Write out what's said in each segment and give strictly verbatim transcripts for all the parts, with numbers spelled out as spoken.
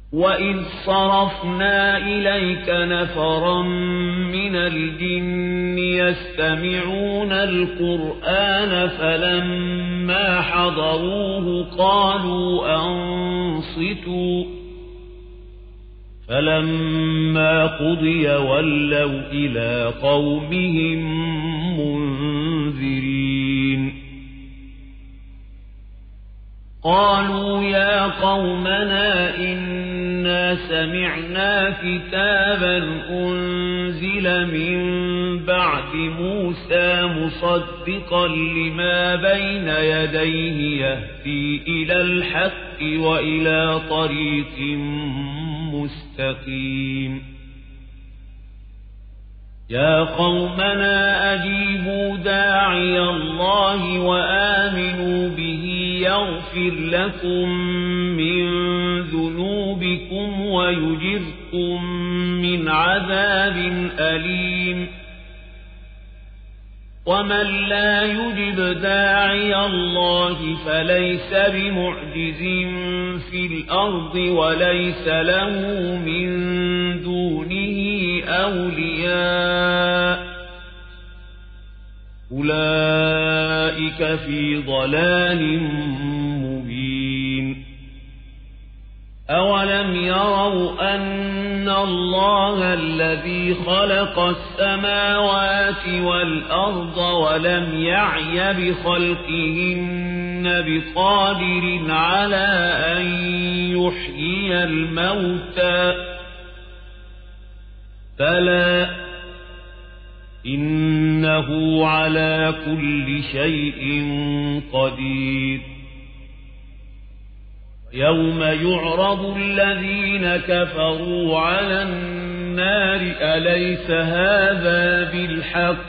وإذ صرفنا إليك نفرا من الجن يستمعون القرآن فلما حضروه قالوا أنصتوا فلما قضي ولوا إلى قومهم منذرين قالوا يا قومنا إنا سمعنا كتابا أنزل من بعد موسى مصدقا لما بين يديه يهدي إلى الحق وإلى طريق مستقيم يا قومنا أجيبوا داعي الله وآمنوا به يغفر لكم من ذنوبكم ويجركم من عذاب أليم ومن لا يجب داعي الله فليس بمعجز في الأرض وليس له من دونه أولياء أولئك في ضلال مبين أولم يروا أن الله الذي خلق السماوات والأرض ولم يعي بخلقهن بقادر على أن يحيي الموتى بلى إنه على كل شيء قدير يوم يعرض الذين كفروا على النار أليس هذا بالحق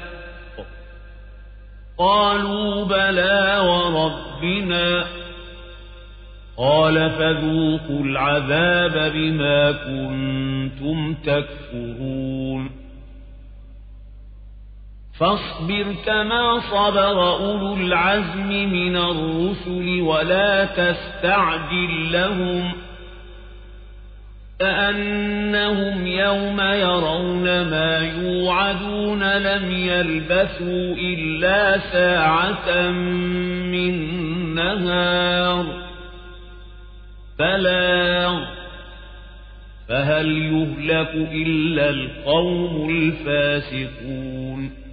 قالوا بلى وربنا قال فذوقوا العذاب بما كنتم تكفرون فاصبر كما صبر أولو العزم من الرسل ولا تستعجل لهم كأنهم يوم يرون ما يوعدون لم يلبثوا إلا ساعة من نهار بلاغ فهل يهلك إلا القوم الفاسقون